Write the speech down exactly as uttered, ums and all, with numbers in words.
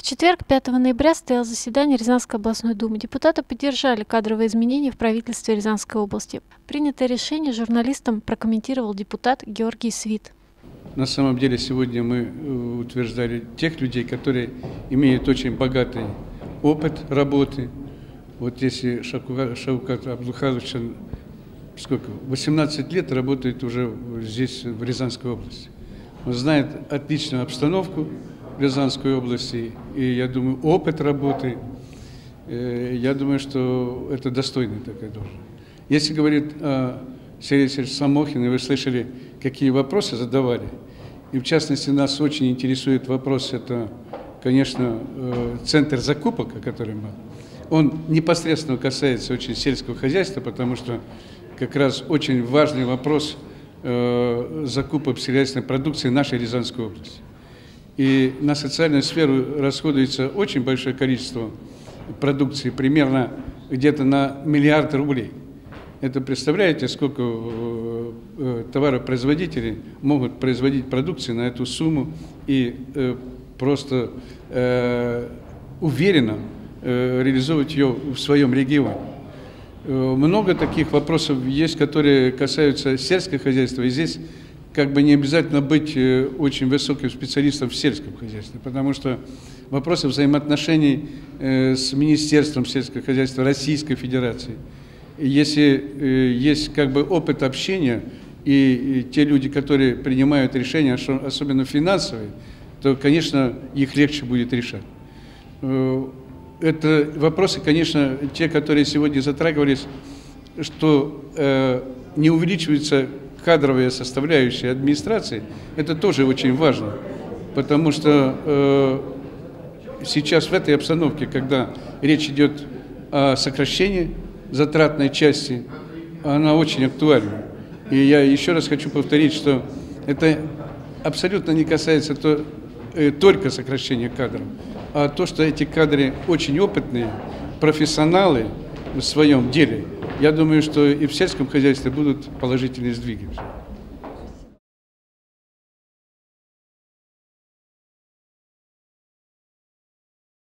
четверг, пятого ноября, состоялось заседание Рязанской областной думы. Депутаты поддержали кадровые изменения в правительстве Рязанской области. Принятое решение журналистам прокомментировал депутат Георгий Свит. На самом деле сегодня мы утверждали тех людей, которые имеют очень богатый опыт работы. Вот если Шаукат Абдулхазович, сколько, восемнадцать лет работает уже здесь, в Рязанской области. Он знает отличную обстановку в Рязанской области, и, я думаю, опыт работы, я думаю, что это достойный такой должность. Если говорить о Сергее Алексеевиче Самохине, вы слышали, какие вопросы задавали, и в частности нас очень интересует вопрос, это, конечно, центр закупок, о котором был. Он непосредственно касается очень сельского хозяйства, потому что как раз очень важный вопрос закупок сельскохозяйственной продукции нашей Рязанской области. И на социальную сферу расходуется очень большое количество продукции, примерно где-то на миллиард рублей. Это представляете, сколько товаропроизводителей могут производить продукции на эту сумму и просто уверенно реализовывать ее в своем регионе. Много таких вопросов есть, которые касаются сельского хозяйства, и здесь как бы не обязательно быть очень высоким специалистом в сельском хозяйстве, потому что вопросы взаимоотношений с Министерством сельского хозяйства Российской Федерации, если есть как бы опыт общения, и те люди, которые принимают решения, особенно финансовые, то, конечно, их легче будет решать. Это вопросы, конечно, те, которые сегодня затрагивались, что э, не увеличивается кадровая составляющая администрации, это тоже очень важно, потому что э, сейчас в этой обстановке, когда речь идет о сокращении затратной части, она очень актуальна. И я еще раз хочу повторить, что это абсолютно не касается то, э, только сокращения кадров, а то, что эти кадры очень опытные, профессионалы в своем деле. Я думаю, что и в сельском хозяйстве будут положительные сдвиги.